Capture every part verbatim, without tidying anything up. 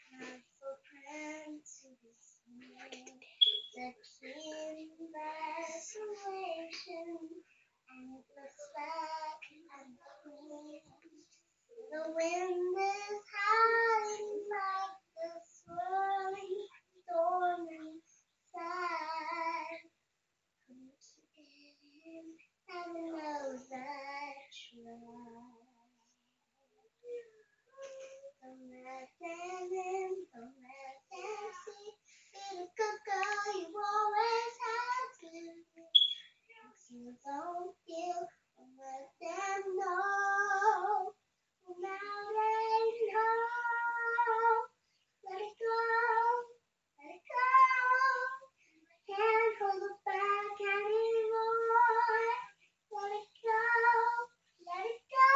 Not for friends to be seen. The keen isolation, and it looks like I'm clean. The wind is howling like the swirling, stormy side. Couldn't keep it in, heaven knows I tried. Don't let them in, don't let them see. Be the good girl you always have to be. If you don't feel, don't let them know. Well, now they know. Let it go, let it go. Can't hold it back anymore. Let it go, let it go.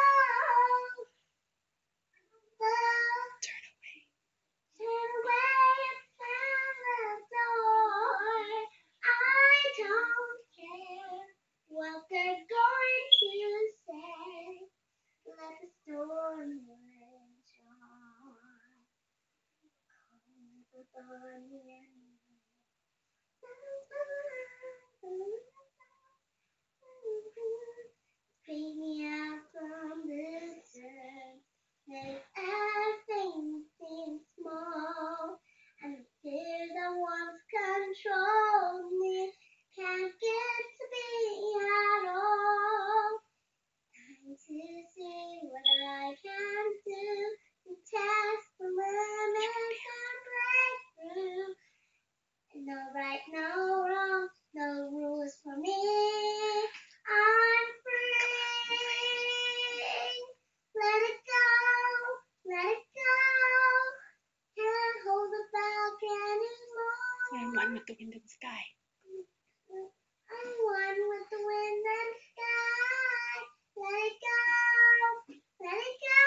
Turn away. Turn away and slam the door. I don't care what they're going to say. Let the storm rage on. Calm the wind. Take me out from this earth. Make everything seem small. And the fear that once controlled me can't get to me at all. Time to see what I can do to test the limits and break through. No right, no wrong, no rules for me. I'm free. Let it go, let it go. Can't hold it back anymore. I'm one with the wind and sky. I'm one with the wind and sky. Let it go, let it go.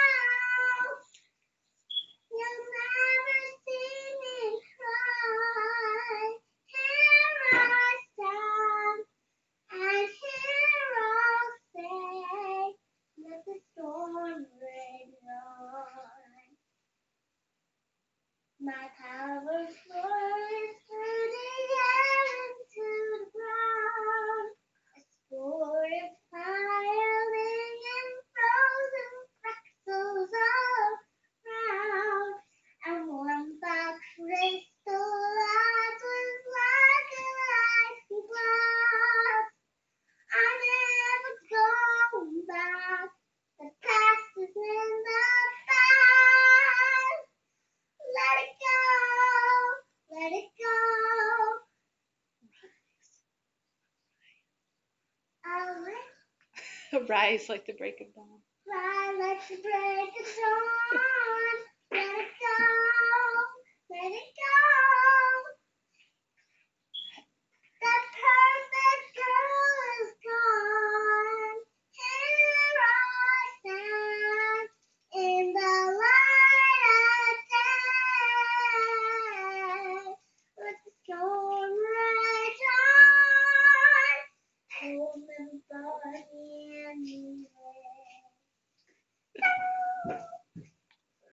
You'll never see me cry. Here I stand, and here I'll stay. Let the storm rage on. My power flows through the air into the ground. A spore of piling and frozen fractals around. And one that crystallizes like an icy glass. I'm never going back. The past is in the past. Let it go, let it go. I'll let Rise like the break of dawn. fly like the break of dawn.